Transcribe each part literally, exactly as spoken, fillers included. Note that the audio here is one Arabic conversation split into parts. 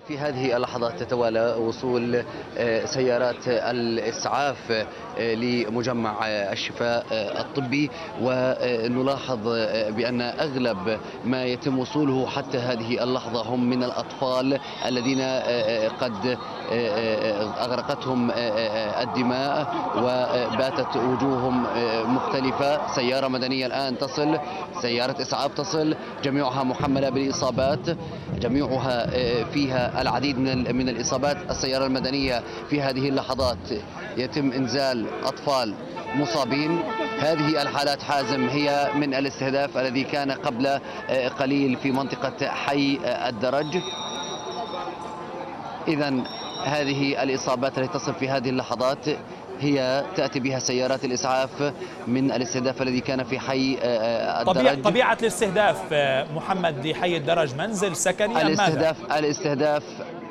في هذه اللحظات تتوالى وصول سيارات الإسعاف لمجمع الشفاء الطبي، ونلاحظ بأن أغلب ما يتم وصوله حتى هذه اللحظة هم من الأطفال الذين قد أغرقتهم الدماء وباتت وجوههم مختلفة. سيارة مدنية الآن تصل، سيارة إسعاف تصل، جميعها محملة بالإصابات، جميعها فيها العديد من من الإصابات. السيارة المدنية في هذه اللحظات يتم إنزال أطفال مصابين. هذه الحالات حازم هي من الاستهداف الذي كان قبل قليل في منطقة حي الدرج. إذن هذه الإصابات التي تصل في هذه اللحظات هي تأتي بها سيارات الإسعاف من الاستهداف الذي كان في حي الدرج. طبيعة الاستهداف محمد لحي الدرج منزل سكني أم الاستهداف الاستهداف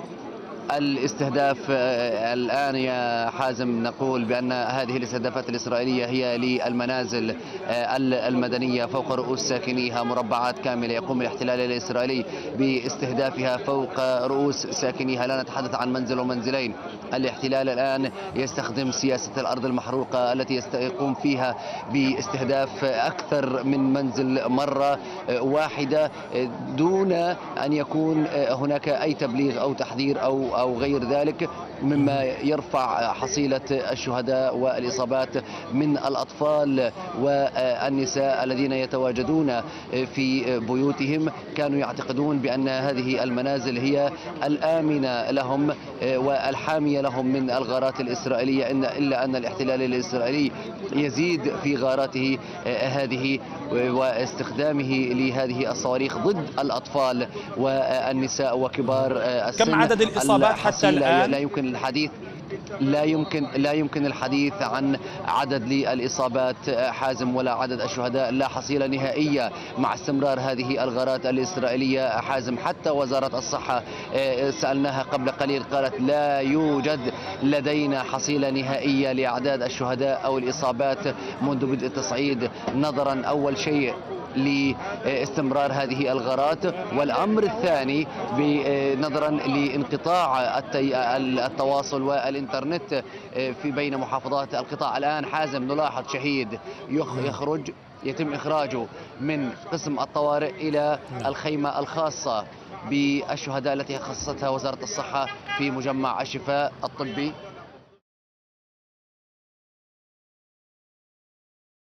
الاستهداف الآن يا حازم نقول بأن هذه الاستهدافات الإسرائيلية هي للمنازل المدنية فوق رؤوس ساكنيها، مربعات كاملة يقوم الاحتلال الإسرائيلي باستهدافها فوق رؤوس ساكنيها. لا نتحدث عن منزل ومنزلين، الاحتلال الآن يستخدم سياسة الأرض المحروقة التي يقوم فيها باستهداف أكثر من منزل مرة واحدة دون أن يكون هناك أي تبليغ أو تحذير أو أو غير ذلك، مما يرفع حصيلة الشهداء والإصابات من الأطفال والنساء الذين يتواجدون في بيوتهم. كانوا يعتقدون بأن هذه المنازل هي الآمنة لهم والحامية لهم من الغارات الإسرائيلية، إن إلا أن الاحتلال الإسرائيلي يزيد في غاراته هذه واستخدامه لهذه الصواريخ ضد الأطفال والنساء وكبار السن. كم عدد الإصابات حتى الآن؟ لا يمكن الحديث لا يمكن لا يمكن الحديث عن عدد للإصابات حازم ولا عدد الشهداء. لا حصيلة نهائية مع استمرار هذه الغارات الإسرائيلية حازم. حتى وزارة الصحة سألناها قبل قليل قالت لا يوجد لدينا حصيلة نهائية لأعداد الشهداء أو الإصابات منذ بدء التصعيد، نظرا أول شيء لاستمرار هذه الغارات، والأمر الثاني نظرا لانقطاع التواصل والإنترنت في بين محافظات القطاع. الآن حازم نلاحظ شهيد يخرج يتم إخراجه من قسم الطوارئ إلى الخيمة الخاصة بالشهداء التي خصصتها وزارة الصحة في مجمع الشفاء الطبي.